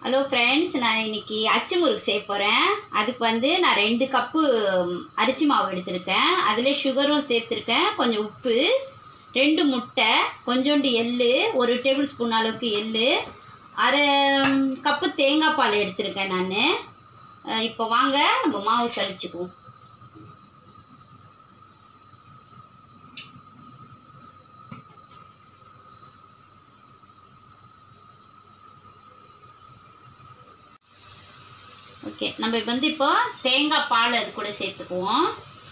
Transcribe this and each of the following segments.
Hello friends, நான் இன்றைக்கி அச்சு முறுக்கு செய்ய போகிறேன். அதுக்கு வந்து நான் 2 கப்பு அரிசி மாவு எடுத்திருக்கேன். அதில் சுகரும் சேர்த்துருக்கேன், கொஞ்சம் உப்பு, 2 முட்டை, கொஞ்சோண்டு எள், 1 டேபிள் ஸ்பூன் அளவுக்கு எள், அரை கப்பு தேங்காய் பால் எடுத்திருக்கேன் நான். இப்போ வாங்க நம்ம மாவு சலிச்சுக்குவோம். ஓகே, நம்ம வந்து இப்போ தேங்காய் பால் அது கூட சேர்த்துக்குவோம்.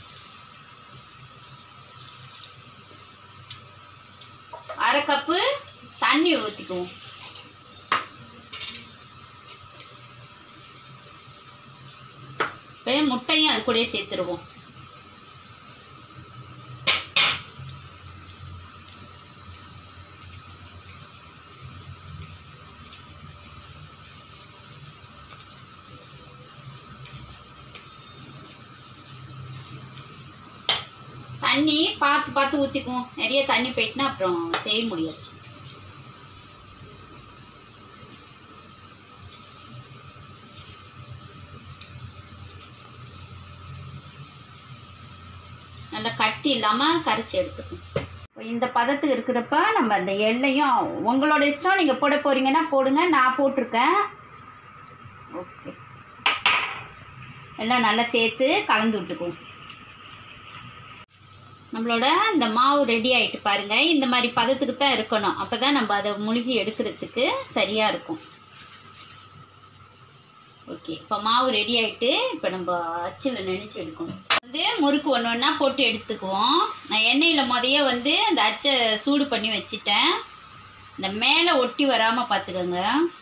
அரை கப்பு தண்ணி ஊற்றிக்குவோம். இப்போ முட்டையும் அது கூட சேர்த்துருவோம். தண்ணி பார்த்து பார்த்து ஊற்றிக்குவோம். நிறைய தண்ணி போயிட்டுனா அப்புறம் செய்ய முடியாது. நல்லா கட்டி இல்லாமல் கரைச்சி எடுத்துக்கணும். இந்த பதத்துக்கு இருக்கிறப்ப நம்ம அந்த எள்ளையும் உங்களோட இஷ்டம், நீங்கள் போட போகிறீங்கன்னா போடுங்க, நான் போட்டிருக்கேன். ஓகே, எல்லாம் நல்லா சேர்த்து கலந்து விட்டுக்குவோம். நம்மளோட இந்த மாவு ரெடி ஆகிட்டு பாருங்கள். இந்த மாதிரி பதத்துக்கு தான் இருக்கணும், அப்போ தான் நம்ம அதை முழுகி எடுக்கிறதுக்கு சரியாக இருக்கும். ஓகே, இப்போ மாவு ரெடி ஆகிட்டு இப்போ நம்ம அச்சில் நினச்சி எடுக்கணும். வந்து முறுக்கு ஒன்று ஒன்றா போட்டு எடுத்துக்குவோம். நான் எண்ணெயில் முதைய வந்து அந்த அச்சை சூடு பண்ணி வச்சுட்டேன். இந்த மேலே ஒட்டி வராமல் பார்த்துக்கோங்க.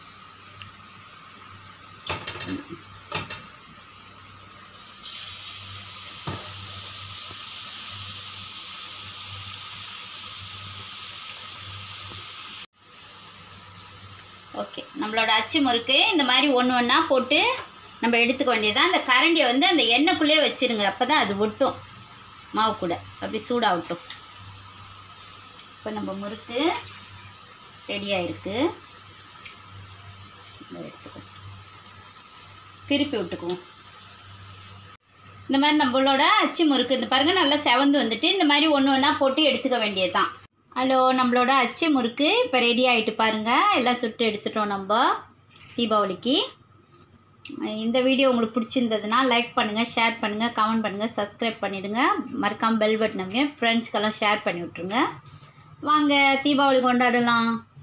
ஓகே, நம்மளோட அச்சு முறுக்கு இந்த மாதிரி ஒன்று ஒன்றா போட்டு நம்ம எடுத்துக்க வேண்டியதான். அந்த கரண்டியை வந்து அந்த எண்ணெய்க்குள்ளே வச்சுருங்க, அப்போ தான் அது ஒட்டும் மாவு கூட. அப்படி சூடாகட்டும். இப்போ நம்ம முறுக்கு ரெடியாக இருக்குது. எடுத்துக்குவோம், திருப்பி விட்டுக்குவோம். இந்த மாதிரி நம்மளோட அச்சு முறுக்கு இந்த பாருங்கள் நல்லா செவந்து வந்துட்டு இந்த மாதிரி ஒன்று ஒன்றா போட்டு எடுத்துக்க வேண்டியது தான். ஹலோ, நம்மளோட அச்சு முறுக்கு இப்போ ரெடி ஆகிட்டு பாருங்கள். எல்லாம் சுட்டு எடுத்துட்டோம் நம்ம தீபாவளிக்கு. இந்த வீடியோ உங்களுக்கு பிடிச்சிருந்ததுன்னா லைக் பண்ணுங்கள், ஷேர் பண்ணுங்கள், கமெண்ட் பண்ணுங்கள், சப்ஸ்கிரைப் பண்ணிவிடுங்க. மறக்காமல் பெல் பட்டன் அமைங்க, ஃப்ரெண்ட்ஸ்க்கெல்லாம் ஷேர் பண்ணி விட்ருங்க. வாங்க தீபாவளி கொண்டாடலாம்.